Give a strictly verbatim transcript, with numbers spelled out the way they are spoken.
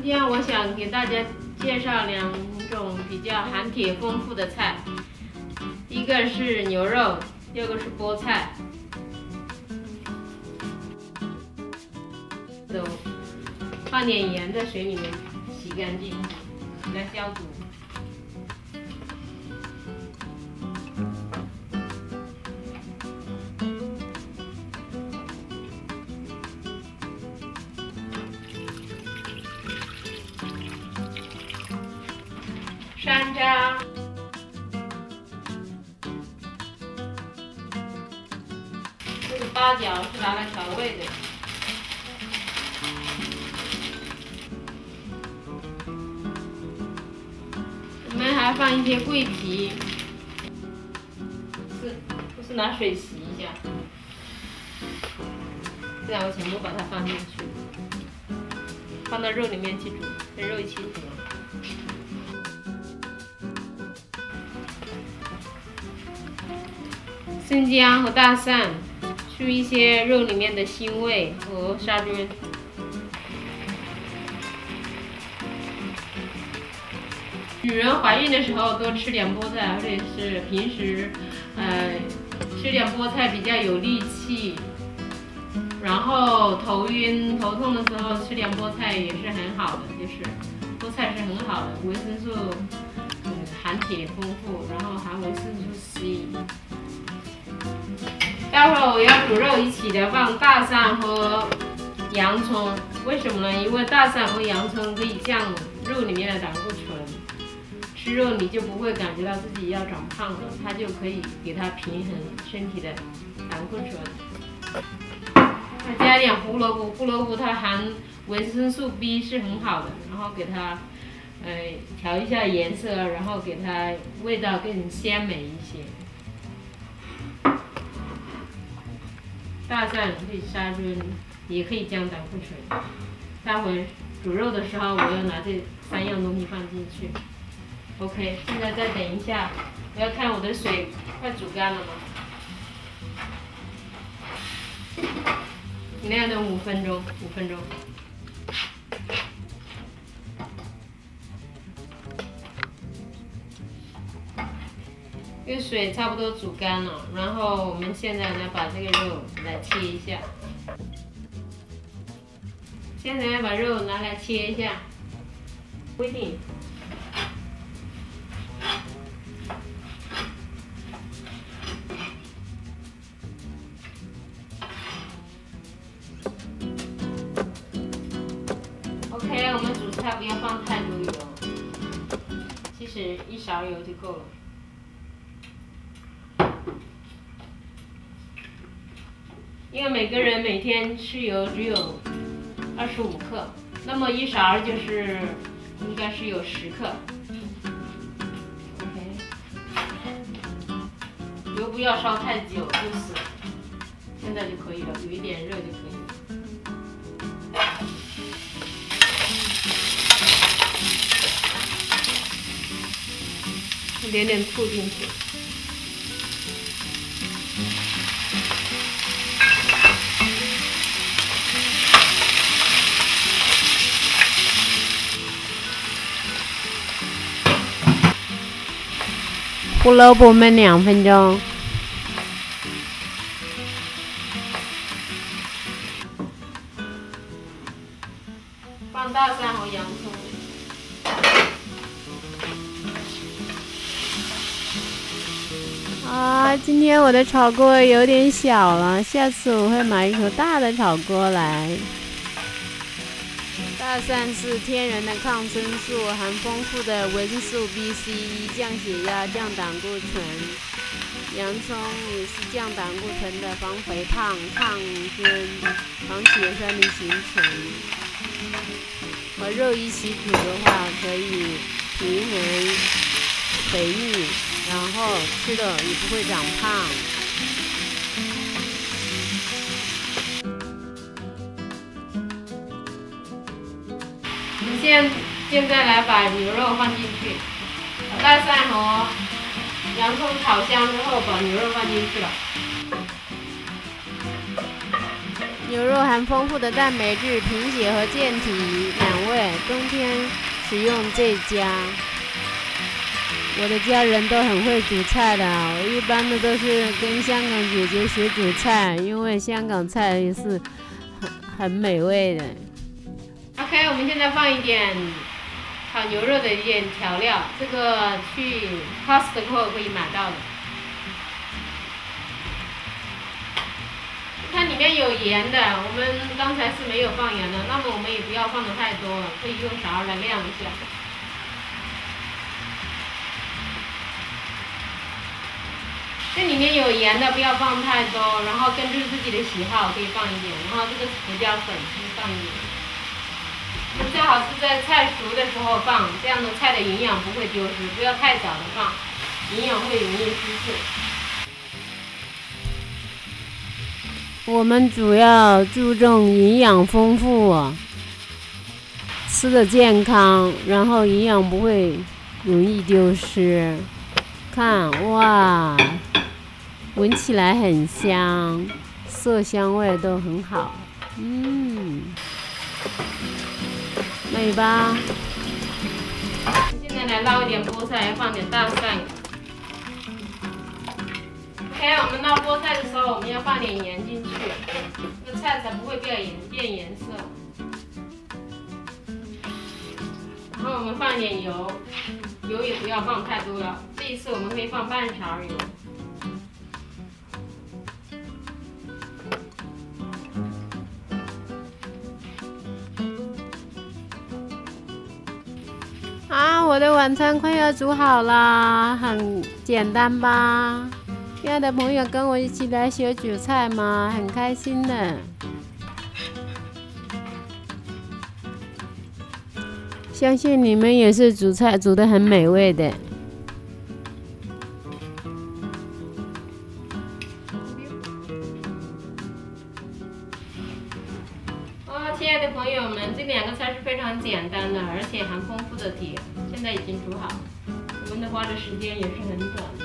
今天我想给大家介绍两种比较含铁丰富的菜，一个是牛肉，第二个是菠菜。都放点盐在水里面洗干净，来消毒。 山楂，这个八角是拿来调味的。我们还放一些桂皮，是不是拿水洗一下？这样我全部把它放进去，放到肉里面去煮，跟肉一起煮。 生姜和大蒜去一些肉里面的腥味和杀菌。女人怀孕的时候多吃点菠菜，或者是平时，呃，吃点菠菜比较有力气。然后头晕头痛的时候吃点菠菜也是很好的，就是菠菜是很好的，维生素，嗯，含铁丰富，然后含维生素 C。 待会儿我要煮肉一起的放大蒜和洋葱，为什么呢？因为大蒜和洋葱可以降肉里面的胆固醇，吃肉你就不会感觉到自己要长胖了，它就可以给它平衡身体的胆固醇。再加点胡萝卜，胡萝卜它含维生素 B 是很好的，然后给它呃调一下颜色，然后给它味道更鲜美一些。 大蒜可以杀菌，也可以降胆固醇。待会煮肉的时候，我要拿这三样东西放进去。OK， 现在再等一下，我要看我的水快煮干了吗？尽量等五分钟，五分钟。这个水差不多煮干了，然后我们现在呢，把这个肉来切一下。现在把肉拿来切一下，不一定。OK， 我们煮菜不要放太多油，其实一勺油就够了。 因为每个人每天吃油只有二十五克，那么一勺就是应该是有十克。OK， 油不要烧太久，就是现在就可以了，有一点热就可以了。一点点醋进去。 胡萝卜焖两分钟，放大蒜和洋葱。 啊，今天我的炒锅有点小了，下次我会买一口大的炒锅来。 大蒜是天然的抗生素，含丰富的维生素 B、C， 降血压、降胆固醇。洋葱也是降胆固醇的防肥胖、抗菌、防血栓的形成。和肉一起煮的话，可以平衡肥腻，然后吃的也不会长胖。 现现在来把牛肉放进去，把大蒜和洋葱炒香之后，把牛肉放进去了。 牛肉含丰富的蛋白质，贫血和健体两味，冬天使用最佳。我的家人都很会煮菜的，我一般的都是跟香港姐姐学煮菜，因为香港菜也是很很美味的。 OK， 我们现在放一点烤牛肉的一点调料，这个去 Costco 可以买到的。它里面有盐的，我们刚才是没有放盐的，那么我们也不要放的太多了，可以用勺来量一下。这里面有盐的，不要放太多，然后根据自己的喜好可以放一点，然后这个胡椒粉可以放一点。最好是在菜熟的时候放，这样的菜的营养不会丢失，不要太早的放，营养会容易失去。 我们主要注重营养丰富，吃的健康，然后营养不会容易丢失。看，哇，闻起来很香，色香味都很好，嗯，美吧？ 现在来捞一点菠菜，放点大蒜。OK， 我们捞菠菜的时候，我们要放点盐进去，这个菜才不会变颜变颜色。然后我们放一点油，油也不要放太多了，这一次我们可以放半勺油。 啊，我的晚餐快要煮好啦，很简单吧？亲爱的朋友，跟我一起来学煮菜吗？很开心的。相信你们也是煮菜煮得很美味的。 哦，亲爱的朋友们，这两个菜是非常简单的，而且含丰富的铁，现在已经煮好，我们的花的时间也是很短。